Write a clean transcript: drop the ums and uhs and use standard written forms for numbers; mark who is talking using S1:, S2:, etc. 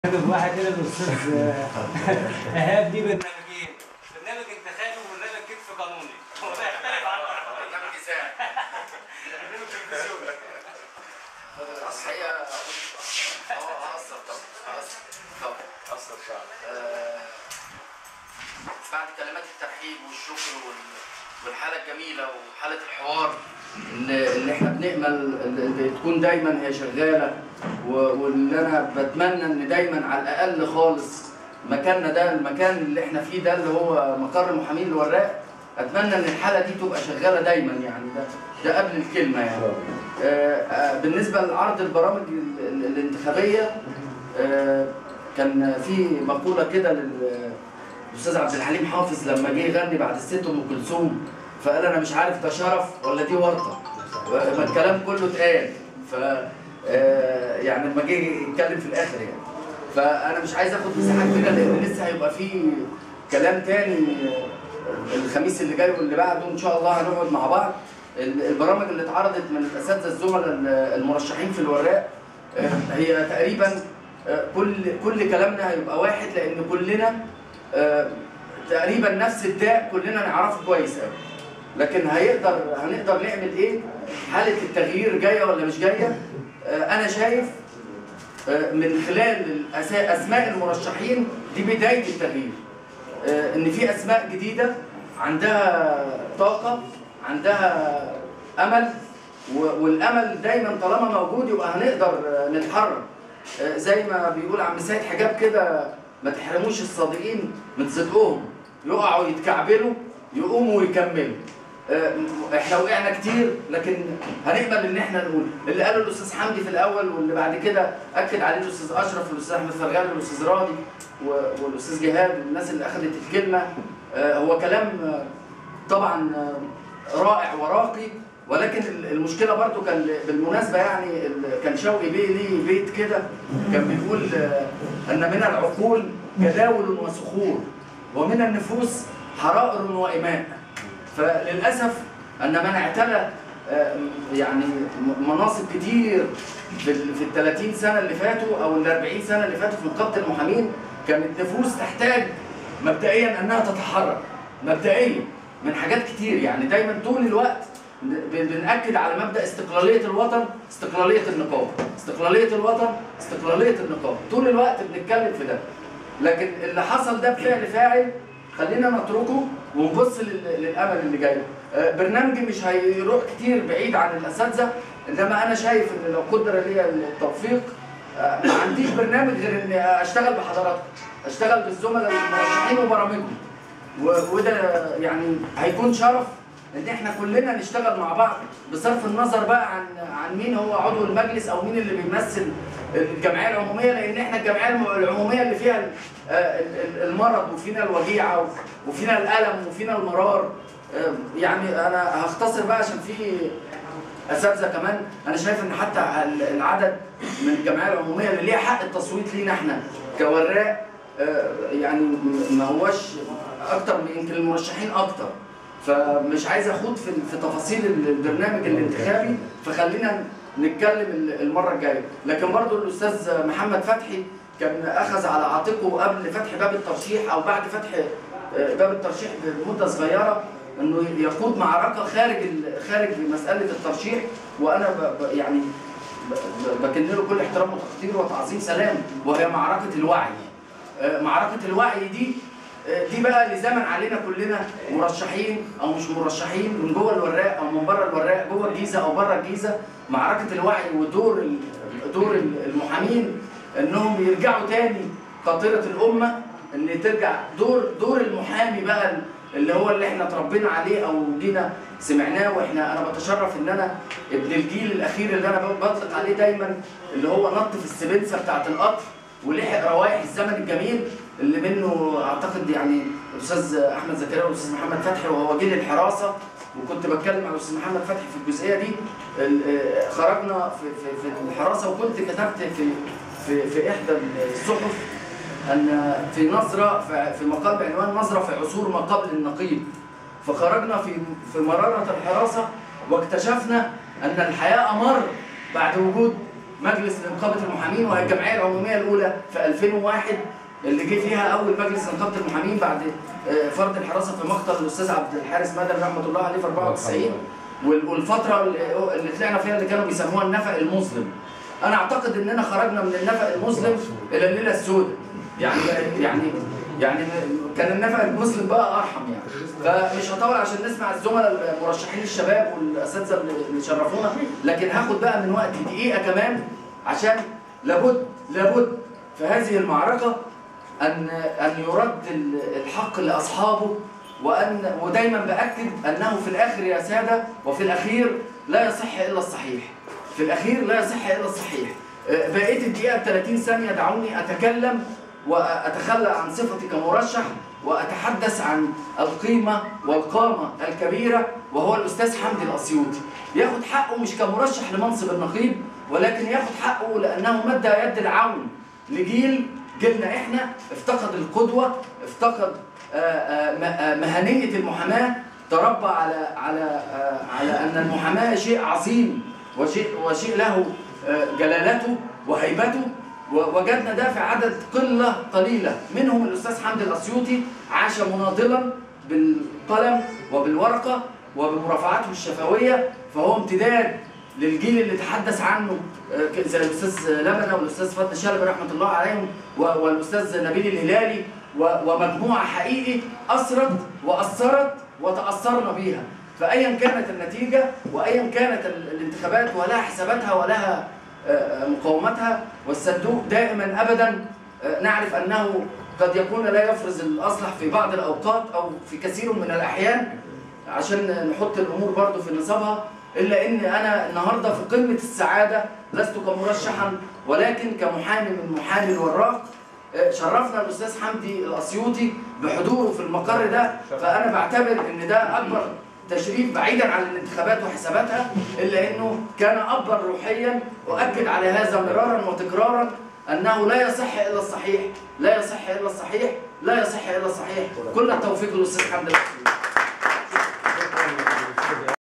S1: واحد هنا الاستاذ ايهاب دي برنامجين، برنامج انتخابي وبرنامج كتف قانوني. هو ده يختلف عن
S2: برنامج اذاعي.
S1: برنامج تلفزيوني.
S2: الحقيقه هأثر طبعا بعد كلمات الترحيب والشكر والحاله الجميله وحاله الحوار اللي احنا بنأمل اللي تكون دايما هي شغاله، واللي انا بتمنى ان دايما على الاقل خالص مكاننا ده، المكان اللي احنا فيه ده اللي هو مقر محامين الوراق، اتمنى ان الحاله دي تبقى شغاله دايما. يعني ده قبل الكلمه يعني. بالنسبه لعرض البرامج الانتخابيه، كان في مقوله كده للاستاذ عبد الحليم حافظ لما جه يغني بعد الست ام كلثوم، فقال انا مش عارف ده شرف ولا دي ورطه، ما الكلام كله اتقال. ف يعني لما جه يتكلم في الاخر يعني، فانا مش عايز اخد مساحه كبيره لان لسه هيبقى في كلام تاني الخميس اللي جاي واللي بعده ان شاء الله هنقعد مع بعض. البرامج اللي اتعرضت من الاساتذه الزملاء المرشحين في الوراق هي تقريبا كل كلامنا هيبقى واحد، لان كلنا تقريبا نفس الداء، كلنا نعرفه كويس قوي. لكن هنقدر نعمل ايه؟ حاله التغيير جايه ولا مش جايه؟ انا شايف من خلال اسماء المرشحين دي بدايه التغيير، ان في اسماء جديده عندها طاقه، عندها امل، والامل دايما طالما موجود يبقى هنقدر نتحرك. زي ما بيقول عم سيد حجاب كده، ما تحرموش الصادقين من صدقهم، يقعوا يتكعبلوا يقوموا ويكملوا. احنا وقعنا كتير لكن هنقبل ان احنا نقول اللي قاله الاستاذ حمدي في الاول، واللي بعد كده اكد عليه الاستاذ اشرف والاستاذ احمد فرغال والاستاذ راضي والاستاذ جهاد والناس اللي اخذت الكلمه. هو كلام طبعا رائع وراقي، ولكن المشكله برضو كان بالمناسبه يعني كان شوقي بيه ليه بيت كده كان بيقول ان من العقول جداول وصخور ومن النفوس حرائر وإماء. فللاسف ان من اعتلى يعني مناصب كتير في ال 30 سنه اللي فاتوا او ال 40 سنه اللي فاتوا في نقابه المحامين، كانت نفوس تحتاج مبدئيا انها تتحرك مبدئيا من حاجات كتير. يعني دايما طول الوقت بنأكد على مبدأ استقلالية الوطن، استقلالية النقابة، استقلالية الوطن، استقلالية النقابة، طول الوقت بنتكلم في ده. لكن اللي حصل ده بفعل فاعل، خلينا نتركه ونبص للأمل اللي جاي. برنامجي مش هيروح كتير بعيد عن الأساتذة، إنما أنا شايف إن لو قدر لي التوفيق ما عنديش برنامج غير إني أشتغل بحضراتكم، أشتغل بالزملاء المرشحين وبرامجهم، وده يعني هيكون شرف ان احنا كلنا نشتغل مع بعض، بصرف النظر بقى عن مين هو عضو المجلس او مين اللي بيمثل الجمعيه العموميه، لان احنا الجمعيه العموميه اللي فيها المرض وفينا الوجيعه وفينا الالم وفينا المرار. يعني انا هختصر بقى عشان في اساتذه كمان. انا شايف ان حتى العدد من الجمعيه العموميه اللي ليها حق التصويت لينا احنا كوراق يعني ما هوش اكتر من يمكن المرشحين اكتر، فمش عايز اخوض في تفاصيل البرنامج الانتخابي، فخلينا نتكلم المره الجايه. لكن برضو الاستاذ محمد فتحي كان اخذ على عاتقه قبل فتح باب الترشيح او بعد فتح باب الترشيح بمده صغيره انه يقود معركه خارج مساله الترشيح، وانا يعني بكن له كل احترام وتقدير وتعظيم سلام، وهي معركه الوعي. معركه الوعي دي بقى لزمن علينا كلنا، مرشحين او مش مرشحين، من جوه الوراق او من بره الوراق، جوه الجيزه او بره الجيزه. معركه الوعي ودور المحامين انهم يرجعوا تاني قاطره الامه، ان ترجع دور المحامي بقى اللي هو اللي احنا اتربينا عليه او جينا سمعناه. انا بتشرف ان انا ابن الجيل الاخير اللي انا بطلق عليه دايما، اللي هو نط في السبنسه بتاعت القطر ولحق روايح الزمن الجميل اللي منه اعتقد يعني الاستاذ احمد زكريا والاستاذ محمد فتحي، وهو جيل الحراسه. وكنت بتكلم مع الاستاذ محمد فتحي في الجزئيه دي. خرجنا في الحراسه، وكنت كتبت في احدى الصحف ان في نظره في مقال بعنوان نظره في عصور ما قبل النقيب. فخرجنا في مراره الحراسه واكتشفنا ان الحياه امر بعد وجود مجلس نقابه المحامين، وهي الجمعيه العموميه الاولى في 2001 اللي جه فيها اول مجلس نقابه المحامين بعد فرض الحراسه في مقتل الاستاذ عبد الحارس مدني رحمه الله عليه في 94، والفتره اللي طلعنا فيها اللي كانوا بيسموها النفق المظلم. انا اعتقد اننا خرجنا من النفق المظلم الى الليله السوداء. يعني كان النفق المظلم بقى ارحم يعني. فمش هطول عشان نسمع الزملاء المرشحين الشباب والاساتذه اللي شرفونا، لكن هاخد بقى من وقتي دقيقه كمان عشان لابد في هذه المعركه ان يرد الحق لاصحابه، ودايما باكد انه في الاخر يا ساده وفي الاخير لا يصح الا الصحيح. في الاخير لا يصح الا الصحيح. بقيت الدقيقه 30 ثانيه دعوني اتكلم واتخلى عن صفتي كمرشح واتحدث عن القيمه والقامه الكبيره، وهو الاستاذ حمدي الاسيوطي. ياخد حقه مش كمرشح لمنصب النقيب، ولكن ياخد حقه لانه مد يد العون جيلنا احنا، افتقد القدوه، افتقد مهنيه المحاماه، تربى على ان المحاماه شيء عظيم وشيء له جلالته وهيبته. ووجدنا ده في عدد قله قليله منهم الاستاذ حمدي الاسيوطي، عاش مناضلا بالقلم وبالورقه وبمرافعاته الشفويه، فهو امتداد للجيل اللي تحدث عنه زي الاستاذ لبنه والاستاذ فضل شلبي رحمه الله عليهم والاستاذ نبيل الهلالي ومجموعه حقيقي اثرت واثرت وتاثرنا بيها. فايا كانت النتيجه وايا كانت الانتخابات ولها حساباتها ولها مقاومتها، والصندوق دائما ابدا نعرف انه قد يكون لا يفرز الاصلح في بعض الاوقات او في كثير من الاحيان، عشان نحط الامور برضو في نصابها. الا ان انا النهارده في قمه السعاده، لست كمرشحا ولكن كمحامي من محامي الوراق. شرفنا الاستاذ حمدي الاسيوطي بحضوره في المقر ده، فانا بعتبر ان ده اكبر تشريف بعيدا عن الانتخابات وحساباتها، الا انه كان ابا روحيا. اؤكد على هذا مرارا وتكرارا انه لا يصح الا الصحيح، لا يصح الا الصحيح، لا يصح الا الصحيح. كل التوفيق للاستاذ حمدي الاسيوطي.